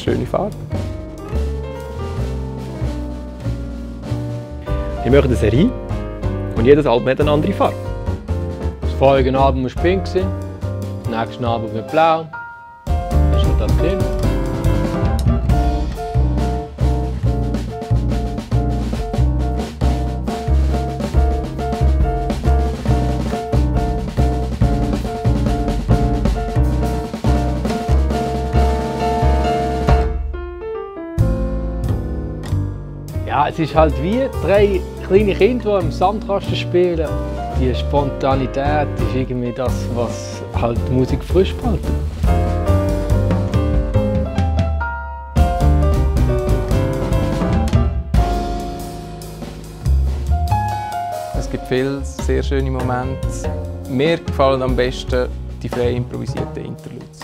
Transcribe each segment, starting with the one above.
schöne Farbe. Wir machen eine Serie und jedes Album hat eine andere Farbe. Das vorige Album war pink, das nächste Album wird blau. Das ist das drin. Ja, es ist halt wie 3 kleine Kinder, die im Sandkasten spielen. Die Spontanität ist irgendwie das, was halt die Musik frisch hält. Es gibt viele sehr schöne Momente. Mir gefallen am besten die frei improvisierten Interludes.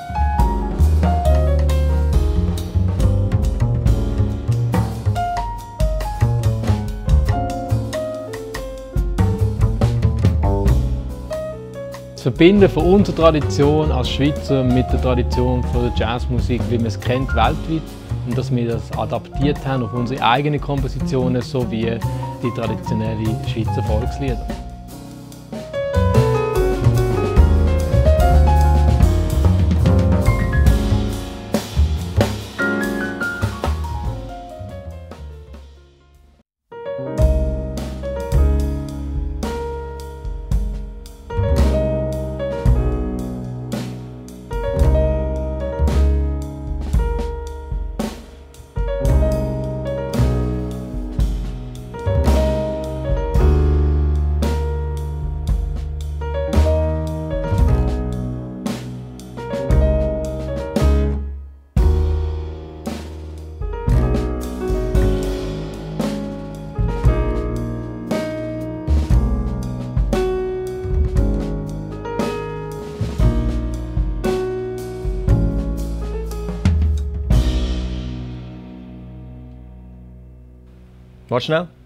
Das Verbinden von unserer Tradition als Schweizer mit der Tradition von der Jazzmusik, wie man es kennt, weltweit, und dass wir das adaptiert haben auf unsere eigenen Kompositionen sowie die traditionellen Schweizer Volkslieder. Warte schnell.